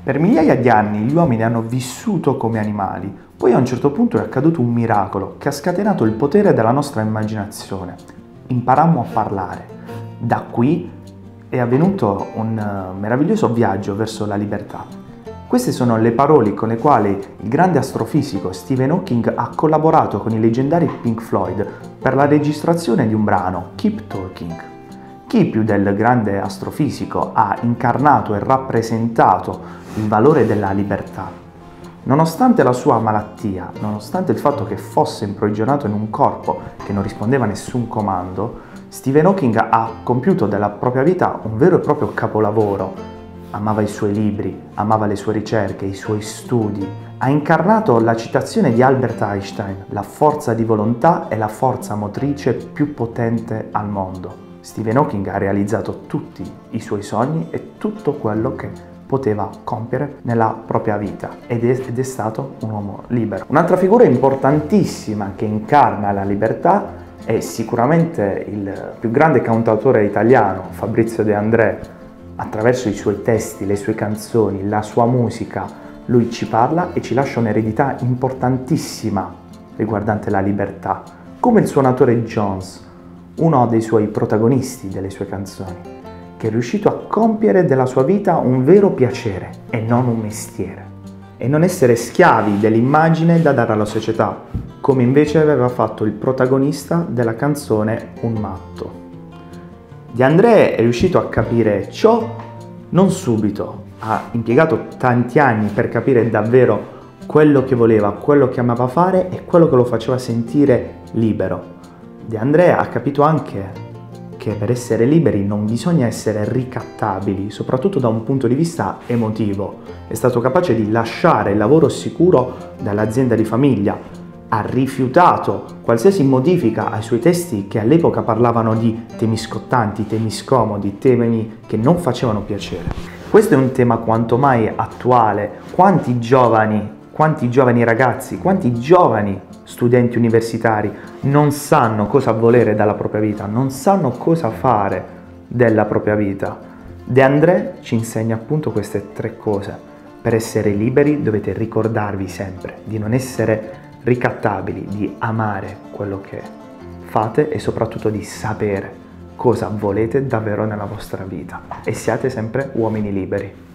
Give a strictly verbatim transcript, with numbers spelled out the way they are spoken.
Per migliaia di anni gli uomini hanno vissuto come animali, poi a un certo punto è accaduto un miracolo che ha scatenato il potere della nostra immaginazione. Imparammo a parlare. Da qui è avvenuto un meraviglioso viaggio verso la libertà. Queste sono le parole con le quali il grande astrofisico Stephen Hawking ha collaborato con i leggendari Pink Floyd per la registrazione di un brano, Keep Talking. Chi più del grande astrofisico ha incarnato e rappresentato il valore della libertà? Nonostante la sua malattia, nonostante il fatto che fosse imprigionato in un corpo che non rispondeva a nessun comando, Stephen Hawking ha compiuto della propria vita un vero e proprio capolavoro. Amava i suoi libri, amava le sue ricerche, i suoi studi. Ha incarnato la citazione di Albert Einstein: la forza di volontà è la forza motrice più potente al mondo. Stephen Hawking ha realizzato tutti i suoi sogni e tutto quello che poteva compiere nella propria vita ed è, ed è stato un uomo libero. Un'altra figura importantissima che incarna la libertà è sicuramente il più grande cantautore italiano, Fabrizio De André. Attraverso i suoi testi, le sue canzoni, la sua musica, lui ci parla e ci lascia un'eredità importantissima riguardante la libertà, come il suonatore Jones, uno dei suoi protagonisti delle sue canzoni, che è riuscito a compiere della sua vita un vero piacere e non un mestiere, e non essere schiavi dell'immagine da dare alla società, come invece aveva fatto il protagonista della canzone Un matto. De André è riuscito a capire ciò non subito, ha impiegato tanti anni per capire davvero quello che voleva, quello che amava fare e quello che lo faceva sentire libero. De André ha capito anche che per essere liberi non bisogna essere ricattabili, soprattutto da un punto di vista emotivo. È stato capace di lasciare il lavoro sicuro dall'azienda di famiglia. Ha rifiutato qualsiasi modifica ai suoi testi che all'epoca parlavano di temi scottanti, temi scomodi, temi che non facevano piacere. Questo è un tema quanto mai attuale. Quanti giovani, quanti giovani ragazzi, quanti giovani studenti universitari non sanno cosa volere dalla propria vita, non sanno cosa fare della propria vita. De André ci insegna appunto queste tre cose. Per essere liberi dovete ricordarvi sempre di non essere ricattabili, di amare quello che fate e soprattutto di sapere cosa volete davvero nella vostra vita. E siate sempre uomini liberi.